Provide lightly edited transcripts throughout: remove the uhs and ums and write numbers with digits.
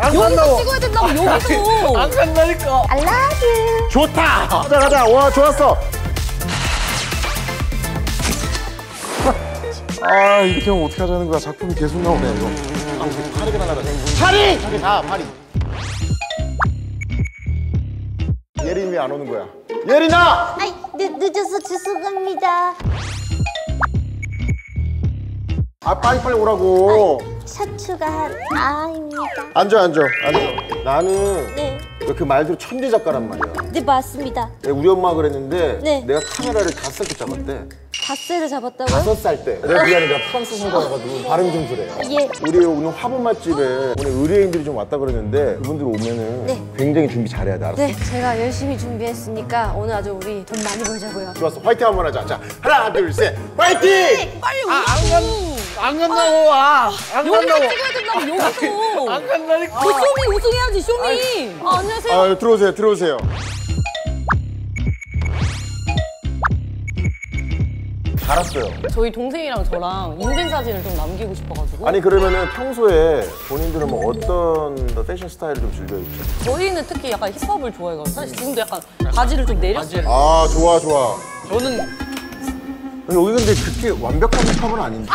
여기서 찍어야 된다고, 여기서. 안 간다니까. I love you. 좋다. 가자 가자. 와 좋았어. 아 이렇게 하면 어떻게 하자는 거야. 작품이 계속 나오네 이거. 파리가 날아가자. 파리! 파리 가 파리. 예린이 왜 안 오는 거야? 예린아! 아이, 늦어서 죄송합니다. 아 빨리빨리 오라고. 셔츠가 한 아입니다. 앉아. 나는 네. 그 말대로 천재 작가란 말이야. 네, 맞습니다. 우리 엄마가 그랬는데 네. 내가 카메라를 5살 잡았대. 닷새를 잡았다고요? 5살 때. 내가 미안해, 내가 프랑스 살다가지고 발음 좀 그래. 예. 우리 오늘 화분 맛집에 오늘 의뢰인들이 좀 왔다 그러는데 그분들 오면은 네. 굉장히 준비 잘해야 돼, 알았어? 네, 제가 열심히 준비했으니까 오늘 아주 우리 돈 많이 벌자고요. 좋았어, 화이팅 한번 하자. 자, 하나, 둘, 셋, 화이팅! 빨리 안 간다고. 안 여기서 간다고. 찍어야 된다고, 여기서. 안 간다니까. 그 쇼미 우승해야지, 쇼미. 안녕하세요. 아, 들어오세요. 알았어요. 저희 동생이랑 저랑 인생 사진을 좀 남기고 싶어가지고. 아니 그러면은 평소에 본인들은 뭐 어떤 패션 스타일을 좀 즐겨 입죠? 저희는 특히 약간 힙합을 좋아해가지고 사실 지금도 약간 바지를 좀 내렸어요. 아 좋아. 저는 여기 근데 그렇게 완벽한 힙합은 아닌데.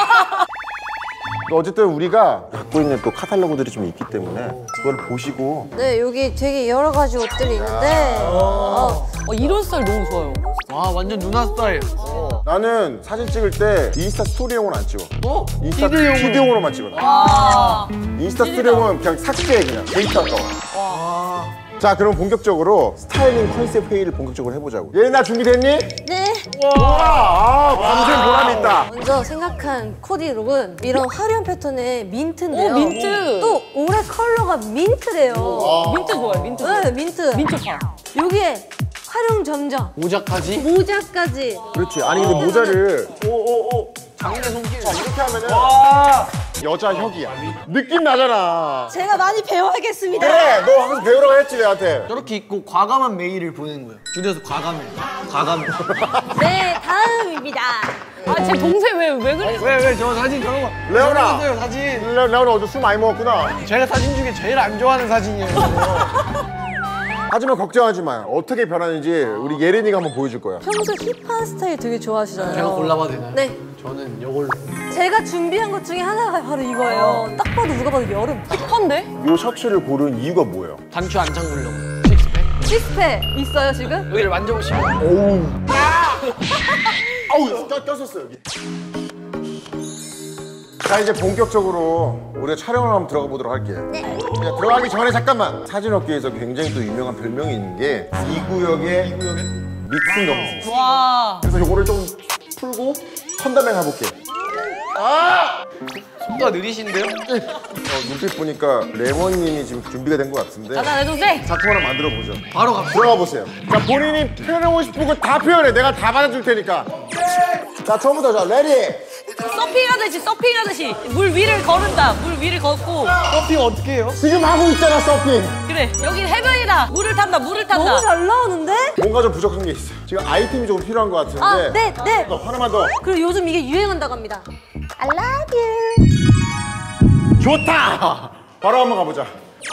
어쨌든 우리가 갖고 있는 또 카탈로그들이 좀 있기 때문에 그걸 보시고. 네, 여기 되게 여러 가지 옷들이 있는데 이런 스타일 너무 좋아요. 와 완전 누나 스타일. 나는 사진 찍을 때 인스타 스토리용은 안 찍어. 인스타 피드용으로. 피드용으로만 찍어. 인스타 스토리용은 그냥 삭제 그냥 데이터 아까워. 자 그럼 본격적으로 스타일링 컨셉 회의를 본격적으로 해보자고. 예린아 준비됐니? 네. 와, 밤샘 보람이 있다. 먼저 생각한 코디룩은 이런 화려한 패턴의 민트인데요. 오, 민트. 또 올해 컬러가 민트래요. 민트 좋아요, 민트. 네, 민트. 민초파. 여기에 활용 점정, 모자까지. 모자까지. 그렇지. 아니 근데 모자를 오오오. 장인의 손길. 이렇게 하면은 와. 여자 혁이야. 느낌 나잖아. 제가 많이 배워야겠습니다. 그래, 너 항상 배우라고 했지 내한테. 저렇게 입고 과감한 메일을 보내는 거예요. 줄여서 과감해. 네, 다음입니다. 제 동생 왜 그래? 왜 저 사진 저런 거. 레오나. 저런 거 사진. 레오나 어제 술 많이 먹었구나. 제가 사진 중에 제일 안 좋아하는 사진이에요. 하지만 걱정하지 마. 어떻게 변하는지 우리 예린이가 한번 보여줄 거야. 평소 힙한 스타일 되게 좋아하시잖아요. 제가 골라봐도 되나요? 네. 저는 이걸로. 제가 준비한 것 중에 하나가 바로 이거예요. 딱 봐도 누가 봐도 여름. 힙한데? 이 셔츠를 고른 이유가 뭐예요? 단추 안 잠그려고. 식스팩. 시스페 있어요 지금? 여기를 만져보시면. 오우. 아우, 꼈었어 여기. 자 이제 본격적으로 우리가 촬영을 한번 들어가 보도록 할게요. 네. 자, 들어가기 전에 잠깐만. 사진업계에서 굉장히 또 유명한 별명이 있는 게 이 구역의 믹스 검색. 와. 그래서 요거를 좀 풀고 턴다면 해볼게. 아! 속도가 느리신데요? 눈빛 보니까 레몬님이 지금 준비가 된 것 같은데 가자, 내 동생. 작품 하나 만들어 보죠. 바로 갑시다. 들어가 보세요. 자 본인이 표현하고 싶은 거 다 표현해. 내가 다 받아줄 테니까. 자 처음부터 자 레디. 서핑하듯이 물 위를 거른다. 물 위를 걷고. 커피 어떻게 해요? 지금 하고 있잖아 서핑. 그래, 여기 해변이다. 물을 탄다. 너무 잘 나오는데? 뭔가 좀 부족한 게 있어요. 지금 아이템이 조금 필요한 것 같은데. 아, 네, 네. 하나만 더. 그리고 요즘 이게 유행한다고 합니다. I love you. 좋다. 바로 한번 가보자.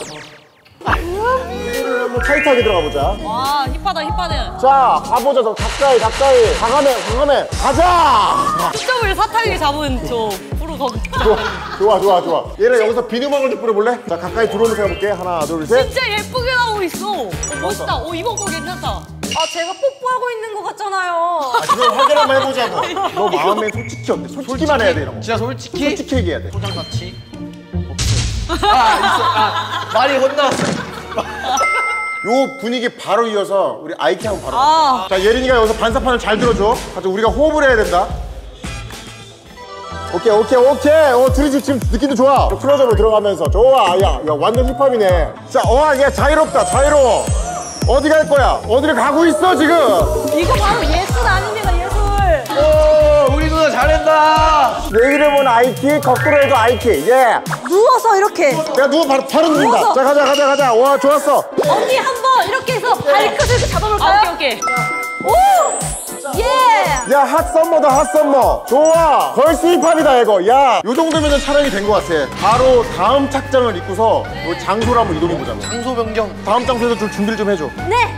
한번 타이트하게 들어가 보자. 와, 힙하다. 자 가보자. 더 가까이. 과감해. 가자. 초점을 사타리게 잡은 저 프로 검사. 좋아. 얘는 여기서 비누망울 좀 뿌려볼래? 자 가까이 들어오면서 해볼게. 하나 둘 셋. 진짜 예쁘게 나오고 있어. 멋있다. 이번 거 괜찮다. 아, 제가 뽀뽀하고 있는 것 같잖아요. 그럼 확인 한번 해보자고. 너 마음에 솔직히 어때? 솔직히만 해야 돼 이런 거. 진짜 솔직히. 솔직히 얘기해야 돼. 포장 같이. 있어. 말이 혼나왔어. 요 분위기 바로 이어서 우리 아이키 한번 바로. 자 예린이가 여기서 반사판을 잘 들어줘. 가자 우리가 호흡을 해야 된다. 오케이. 둘이 지금 느낌도 좋아. 클로즈업으로 들어가면서 좋아. 야 완전 힙합이네. 자 얘 자유로워. 어디 갈 거야? 어디를 가고 있어 지금? 이거 바로 예술 아닙니까, 예술. 오, 우리 누나 잘한다. 내 이름은 아이키, 거꾸로 해도 아이키. 예. 누워서 이렇게. 내가 누워 바로 누운다. 누워서. 자 가자. 와 좋았어. 언니 한 번 이렇게 해서 발끝을 이렇게 잡아볼까요? 오케이. 오! 예! 야, 핫썸머다, 핫썸머. 좋아. 걸스 힙합이다, 이거. 야, 요 정도면 촬영이 된 것 같아. 바로 다음 착장을 입고서 요 장소를 한번 이동해보자고. 장소 변경. 다음 장소에서 좀 준비를 좀 해줘. 네!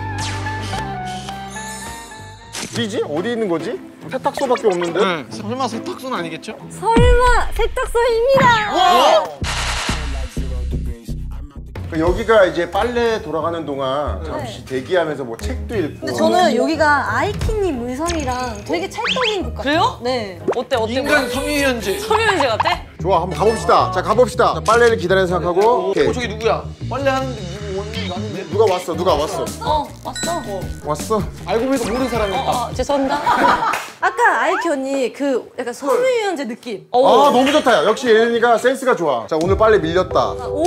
어디지? 어디 있는 거지? 세탁소밖에 없는데? 네. 설마 세탁소는 아니겠죠? 설마 세탁소입니다. 여기가 이제 빨래 돌아가는 동안 잠시 대기하면서 뭐 책도 읽고. 근데 저는 여기가 아이키님 의상이랑 되게 찰떡인 것 같아요. 그래요? 네. 어때 어때? 인간 섬유유연제. 서류연재 같아? 좋아, 한번 가봅시다. 자, 가봅시다. 자, 빨래를 기다리는 생각하고. 오케이. 저기 누구야? 빨래 하는데 누구 오는 거 아는데? 누가 왔어? 누가 왔어? 왔어. 왔어? 알고 보니까 모르는 사람이었다. 죄송합니다. 아까 아이키 언니 그 약간 섬유유연제 느낌. 아, 너무 좋다. 역시 예린이가 센스가 좋아. 자, 오늘 빨래 밀렸다. 오!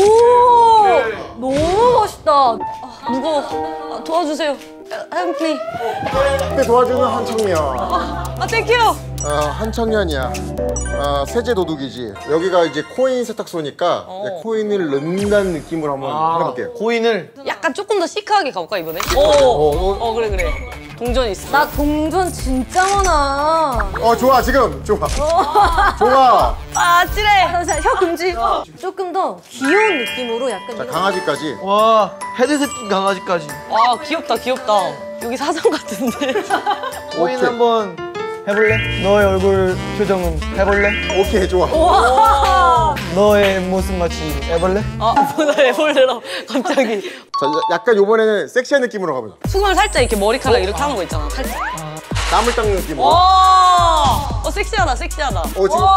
너무 멋있다. 무거워. 도와주세요. Help me. 그때 도와주는 한청년. 땡큐. 한청년이야. 세제 도둑이지. 여기가 이제 코인 세탁소니까 이제 코인을 넣는다는 느낌으로 한번 해볼게요. 고인을. 약간 조금 더 시크하게 가볼까 이번에? 그래. 동전 있어. 나 동전 진짜 많아. 좋아, 지금. 좋아. 좋아. 아찔해. 잠시만, 혀 금지. 조금 더 귀여운 느낌으로 약간 자, 이런. 강아지까지. 와, 헤드셋 낀 강아지까지. 와 귀엽다. 여기 사장 같은데. 고인 오케이. 한번 해볼래? 너의 얼굴 표정은 해볼래? 오케이, 좋아. 너의 모습 마치 해볼래? 뭐나 해볼래라 갑자기. 자, 약간 요번에는 섹시한 느낌으로 가보자. 수금을 살짝 이렇게 머리카락 이렇게 하는 거 있잖아. 살짝. 땀을 닦는 느낌으로. 섹시하다. 지금. 오!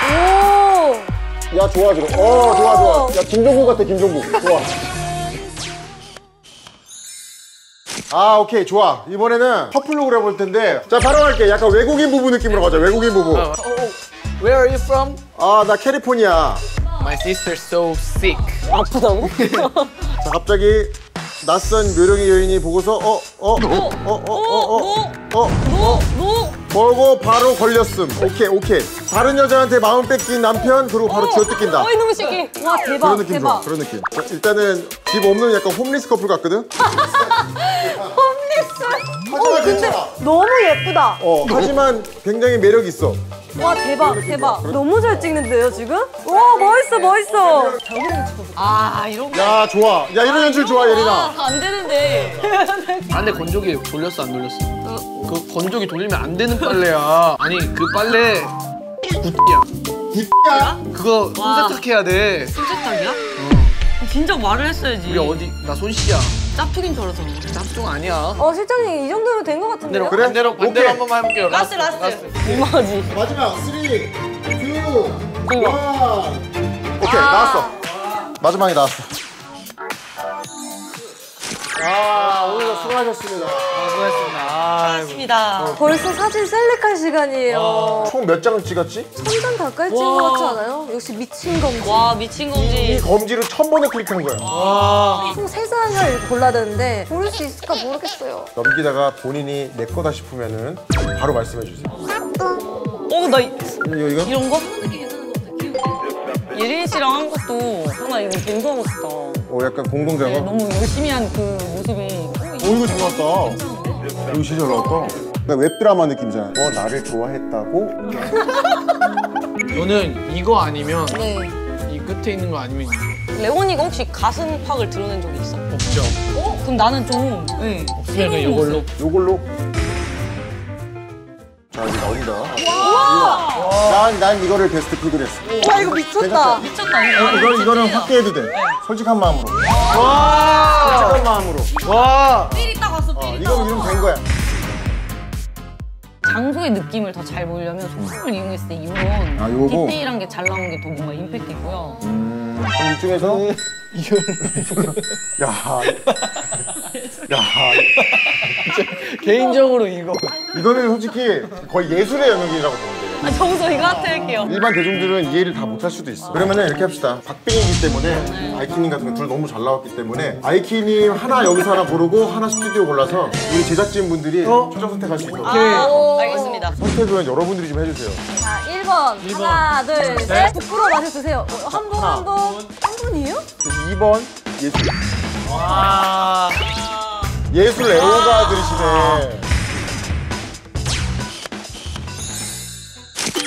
야, 좋아, 지금. 좋아. 야, 김종국 같아, 김종국. 좋아. 오케이, 좋아. 이번에는 커플룩을 해볼 텐데. 자, 바로 갈게. 약간 외국인 부부 느낌으로 가자, 외국인 부부. Where are you from? 나 캘리포니아. My sister's so sick. 아프다고? 자, 갑자기 낯선 묘령의 여인이 보고서 보고 바로 걸렸음. 오케이. 다른 여자한테 마음 뺏긴 남편, 그리고 바로 쥐어뜯긴다. 너무 시키. 와, 그런 대박, 느낌 대박. 좋아, 그런 느낌. 자, 일단은 집 없는 약간 홈리스 커플 같거든? 하지만 괜찮아. 너무 예쁘다. 하지만 굉장히 매력 있어. 와, 대박. 너무 잘 찍는데요, 지금? 와, 멋있어. 이런 거. 야, 좋아. 야, 이런 연출 좋아, 예린아. 안 되는데. 안돼 건조기 돌렸어 안 돌렸어? 그 건조기 돌리면 안 되는 빨래야. 아니 그 빨래 굿이야. 굿야? 그거 손세탁해야 돼. 손세탁이야? 진짜 말을 했어야지. 우리 어디 나 손씨야. 짭퉁인 줄 알았어. 짭중 아니야. 실장님, 이 정도면 된 것 같은데요? 그래? 반대로 오케이. 한번만 해볼게요. 라스. 이마지. 마지막 3, 2, 1. 오케이, 나왔어. 마지막에 나왔어. 오늘 수고하셨습니다. 수고했습니다. 맞습니다. 벌써 사진 셀렉할 시간이에요. 총 몇 장을 찍었지? 3장 가까이 찍은 것 같지 않아요? 역시 미친 검지. 와 미친 이 건지. 검지를 1000번을 클릭한 거야. 총 3장을 골라야 되는데 고를 수 있을까 모르겠어요. 넘기다가 본인이 내 거다 싶으면은 바로 말씀해 주세요. 나 이거? 이런 거? 예린 씨랑 한 것도 정말 이거 괜찮았다. 약간 공동작업? 너무 열심히 한 그 모습이. 이거 잘 나왔다. 이거 진짜 잘 나왔다. 나 웹드라마 느낌이잖아. 나를 좋아했다고? 저는 이거 아니면 네. 이 끝에 있는 거 아니면 이거. 레오니가 혹시 가슴팍을 드러낸 적이 있어? 없죠. 그럼 나는 좀. 네. 없으면 그냥 이걸로. 요걸로? 자, 이제 나온다. 난 이거를 베스트 픽을 했어. 와, 이거 미쳤다. 미쳤다. 이거는 확대해도 돼. 솔직한 마음으로. 와. 솔직한 마음으로. 와. 삘 있다 갔어. 이러면 된 거야. 장소의 느낌을 더 잘 보이려면 소품을 이용했을 때 이런 요거? 디테일한 게 잘 나오는 게 더 뭔가 임팩트 있고요. 그럼 이쪽에서 야, 개인적으로 이거. 이거는 솔직히 거의 예술의 영역이라고 보면 돼요. 정서 이거 하트 할게요. 일반 대중들은 이해를 다 못할 수도 있어. 그러면은 이렇게 합시다. 박빙이기 때문에 아이키님 같은 거 둘 너무 잘 나왔기 때문에 아이키님 하나 여기서 하나 고르고 하나 스튜디오 골라서 우리 제작진분들이 최종 선택할 수 있도록. 알겠습니다. 선택은 여러분들이 좀 해주세요. 자, 1번. 하나, 둘, 셋. 부끄러워 마셔주세요. 한 분이에요? 2번 예술. 와. 예술 애호가 들으시네.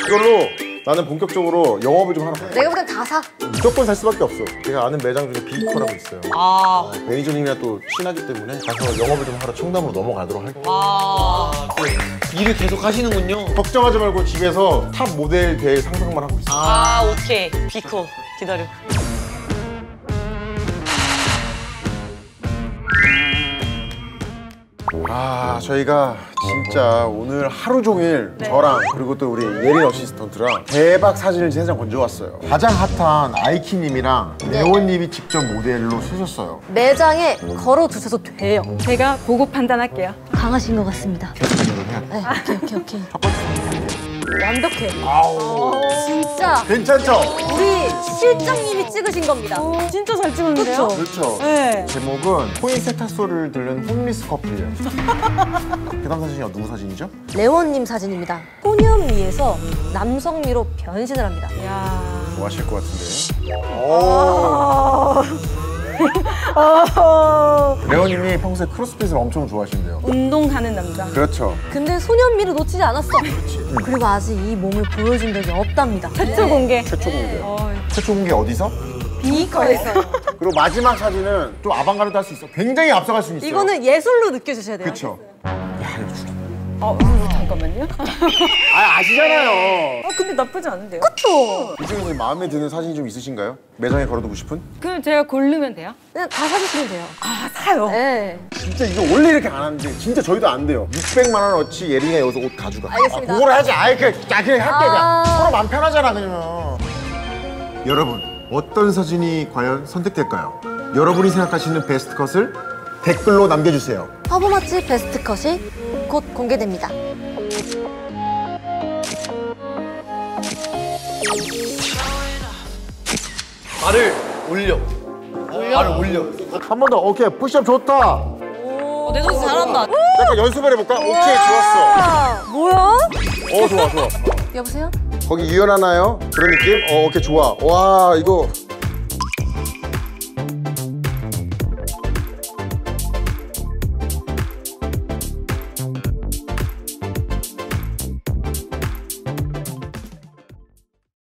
이걸로 나는 본격적으로 영업을 좀 하러 가야 돼. 내가 보기엔 다 사. 무조건 살 수밖에 없어. 제가 아는 매장 중에 비코라고 있어요. 아. 매니저님이랑 또 친하기 때문에 가서 영업을 좀 하러 청담으로 넘어가도록 할게요. 아. 일을 계속 하시는군요. 걱정하지 말고 집에서 탑 모델 될 상상만 하고 있어요. 아, 오케이. 비코. 기다려. 저희가 진짜 오늘 하루 종일 저랑 그리고 또 우리 예린 어시스턴트랑 대박 사진을 3장 건져왔어요. 가장 핫한 아이키님이랑 레오님이 직접 모델로 쓰셨어요. 매장에 걸어두셔도 돼요. 제가 보고 판단할게요. 강하신 것 같습니다. 네, 오케이. 완벽해. 진짜 괜찮죠? 우리 실장님이 찍으신 겁니다. 진짜 잘 찍었는데요? 그쵸? 그렇죠. 네. 제목은 포인세타소를 들은 홈리스 커플이에요. 그 다음 사진이 누구 사진이죠? 레원님 사진입니다. 소년미에서 남성미로 변신을 합니다. 야. 뭐 하실 것 같은데? 레오님이 평소에 크로스핏을 엄청 좋아하신대요. 운동하는 남자. 그렇죠. 근데 소년미를 놓치지 않았어. 그리고 아직 이 몸을 보여준 적이 없답니다. 최초 공개. 최초 공개. 최초 공개 어디서? 비커에서. 그리고 마지막 사진은 좀 아방가르드 할 수 있어. 굉장히 앞서갈 수 있어요. 이거는 예술로 느껴주셔야 돼요. 그렇죠. 야 이거 죽인다. 잠깐만요. 아시잖아요. 근데 나쁘지 않은데요? 그쵸? 이 중에서 마음에 드는 사진이 좀 있으신가요? 매장에 걸어두고 싶은? 그럼 제가 고르면 돼요? 그냥 다 사주시면 돼요. 아, 사요. 네. 진짜 이거 원래 이렇게 안 하는데 진짜 저희도 안 돼요. 600만 원어치 예린이가 여기서 옷 가져가. 알겠습니다. 그걸 하지. 그냥 할게 아. 그냥. 서로 마음 편하잖아 그냥. 여러분 어떤 사진이 과연 선택될까요? 여러분이 생각하시는 베스트 컷을 댓글로 남겨주세요. 화보 맛집 베스트 컷이 곧 공개됩니다. 발을 올려. 발을 올려. 한 번 더. 오케이 푸시업 좋다. 내 선수 잘한다. 잠깐 연습을 해볼까? 오케이 좋았어. 아, 뭐야? 좋아. 여보세요? 거기 유연하나요? 그런 느낌? 오케이 좋아. 와 이거